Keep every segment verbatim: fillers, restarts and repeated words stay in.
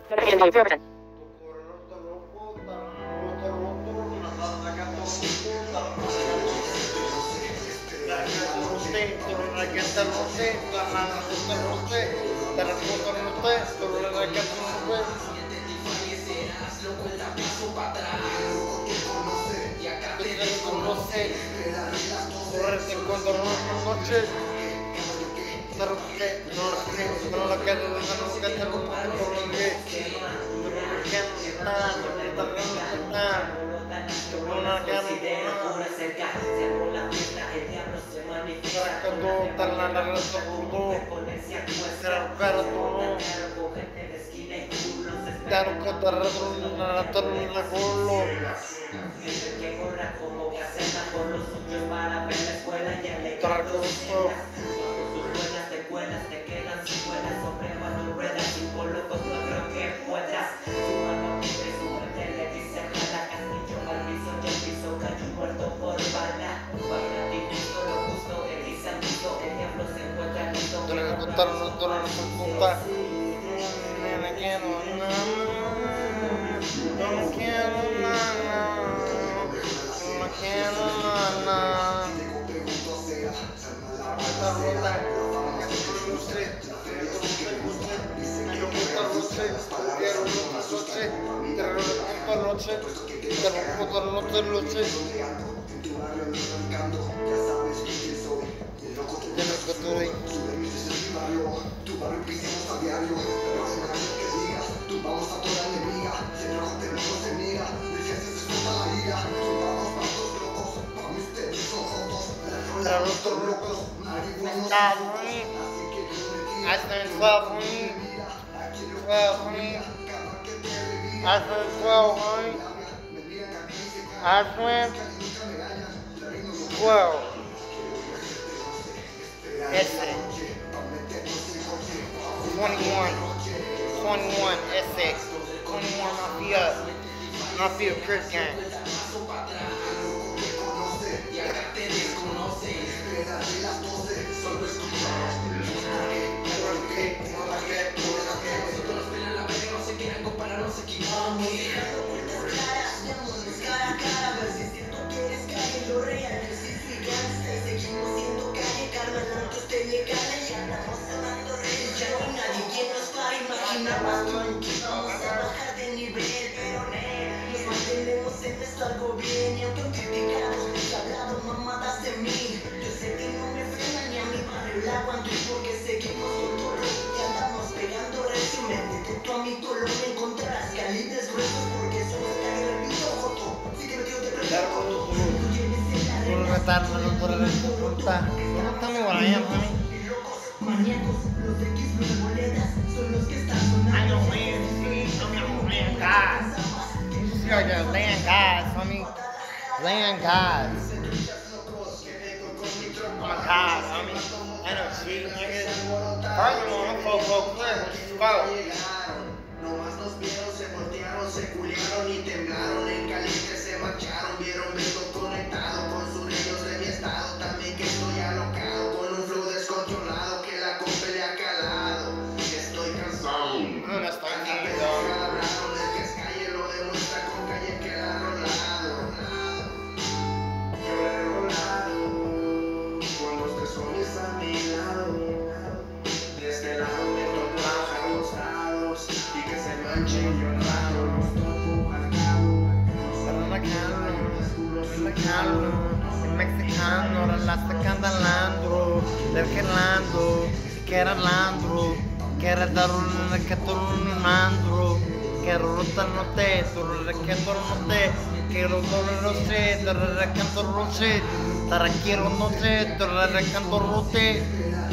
Quiero no sé, te la recanto rote,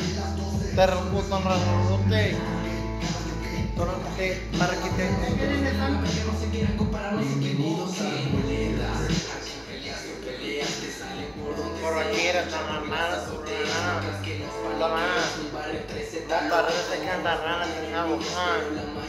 te reputan la rote, rote, para que te no se quieran comparar los individuos por aquí era tan armada, la más, la tarde se canta rana, tenga bocán.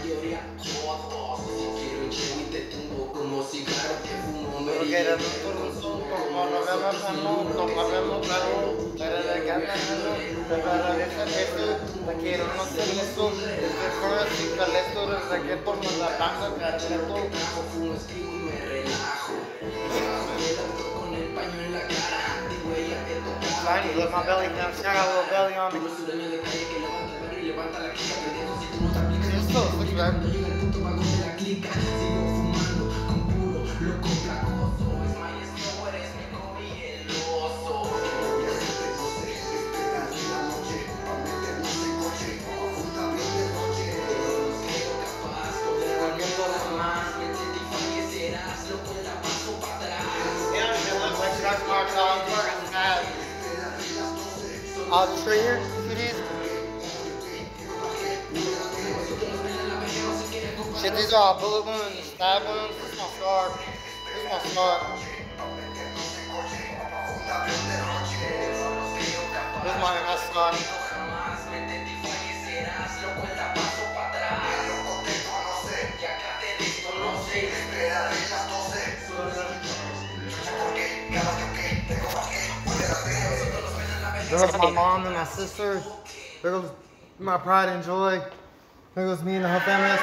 Porque era nuestro ruso, como lo vemos a no, como vemos a no, pero de cada año, de cada vez a Jesús, te quiero no ser eso, es mejor así que el esto de reggaeton, no la banda, reggaeton. Fumo, escribo y me relajo. Con el paño en la cara, digo ella que toca. Trying to let my belly down. See, I got a little belly on me. Como el sureño de calle que levanta el perro y levanta la clica. Pendejo, si tú no te aplicas, Sí, esto, look at that. cuando llega el punto vagón de la clica, sigo fumando con puro loco placoso. Es maestro, eres mi Kobe el oso. That's my song. I'll just right here. See these? Shit, these are all bullet wounds, stab wounds. This is my scar. This is my scar. This is my, my scar. There goes my mom and my sister. There goes my pride and joy. There goes me and the whole family.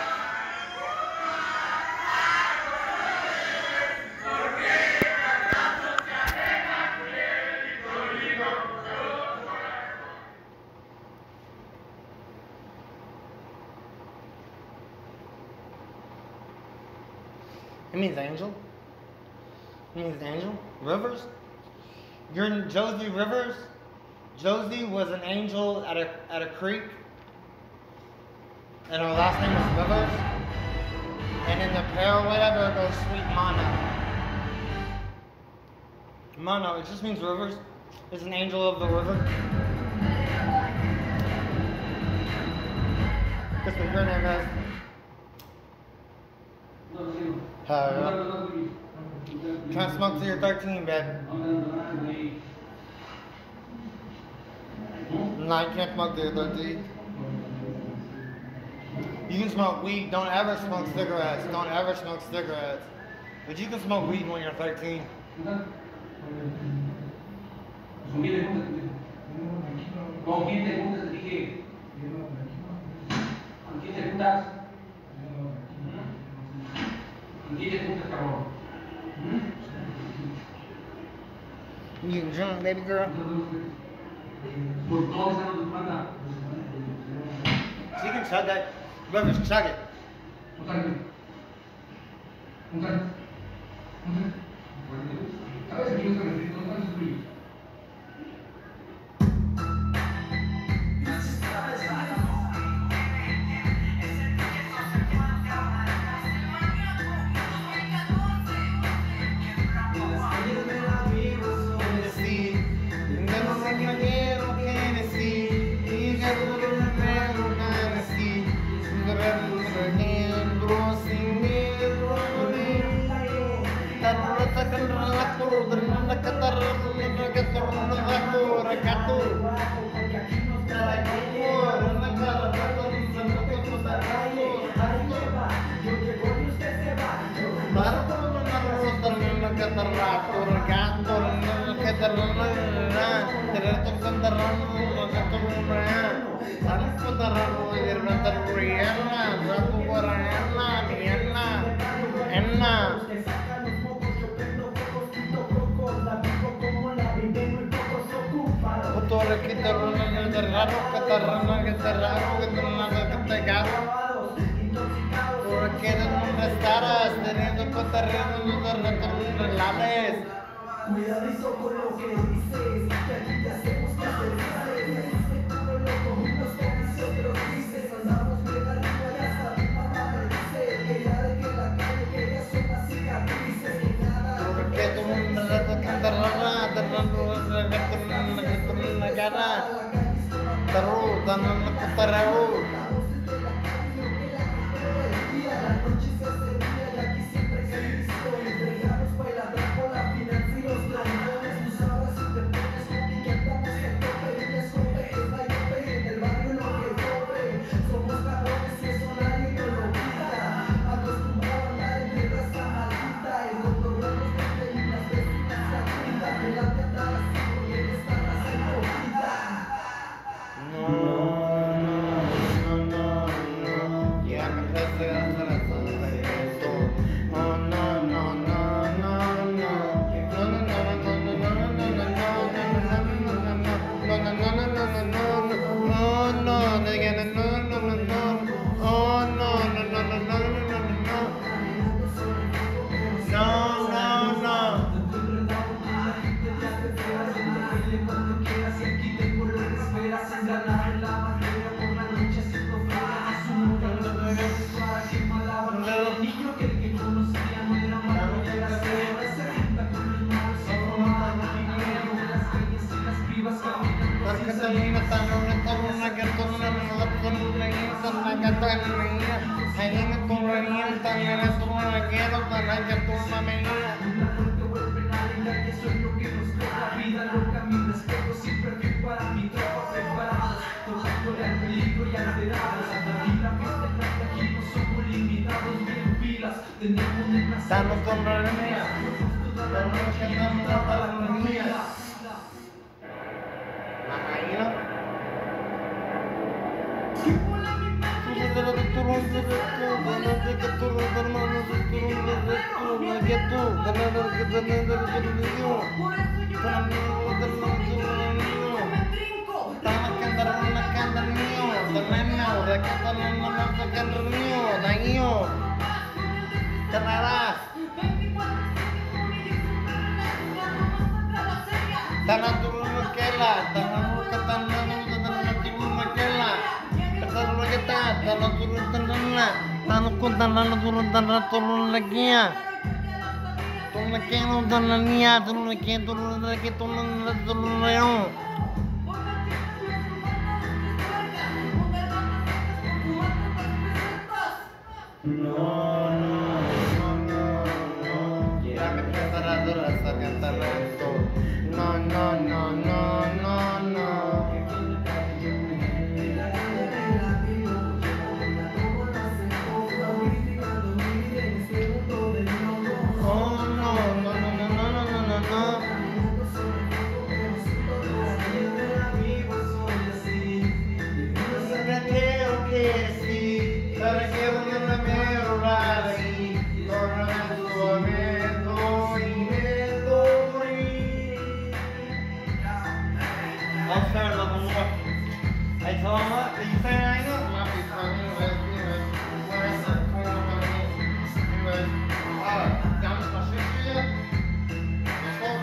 It means angel. It means angel. Rivers. You're in Josie Rivers. Josie was an angel at a at a creek, and her last name was Rivers. And in the prayer or whatever it goes sweet Mana. Mana, it just means rivers. It's an angel of the river. That's what your name is. Uh, can't smoke till you're thirteen, babe. No, you can't smoke till you're thirteen. You can smoke weed. Don't ever smoke cigarettes. Don't ever smoke cigarettes. But you can smoke weed when you're thirteen. You can drink, baby girl. So you can chug that. Whoever's chug it. Cuidadito con lo que dices, que aquí te hacemos que te dices. Todo loco, unos comis y otros grises. Andamos bien arriba y hasta mi mamá me dice que ya de que la calle que ya son las cicatrices. Que nada. Porque tú me das que te rana, te rana, te rana, la cara. Taru, dame la taru. que estoy en la mía. Ahí en tu revienta, nena, tú no me quiero, tan que tú no me mía. Una fuerte vuelve a la que soy lo que nos toca. Vida loca, mi respeto siempre fui para mi tropa. Preparados, tocándole al peligro y alterados. Tranquilamente, aquí no somos limitados, bien pilas. Tenemos una Estamos con la mía. La noche que no me trata la economía. Macaína. Tanah turun kela, tanah ke tanah tanah turun kela. Tanah kita, tanah turun tanah, tanah ku tanah turun tanah turun lagi ya. Turun lagi no tanah niya, turun lagi turun lagi turun turun lagi. No, no, no, no, no. Ya me empezará a rasa cantar esto. No, no, no, no, no, no. Oh, no, no, no, no, no, no, no, no, no. Creo que sí, pero que uno no me roba ahí. Corre tu momento y me doy. I'll start level one. I tell him what, did you say I know? Not be funny, but anyway, what I said, clean up my name. Anyway, uh, down to my shit for you. Let's go.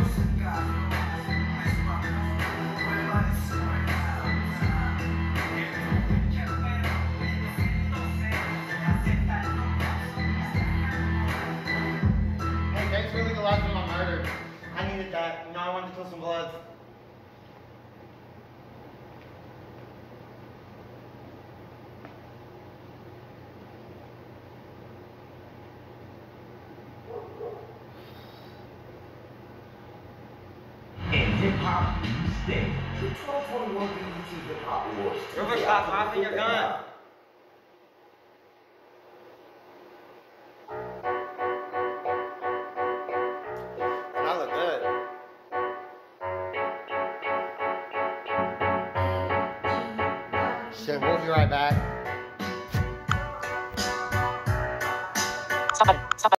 Hey, thanks for legalizing my murder. I needed that. You know, I wanted to kill some bloods. In hip hop today. The twenty twenty-one B E T Hip Hop Awards. River, stop popping your gun. I look good. Shit, we'll be right back.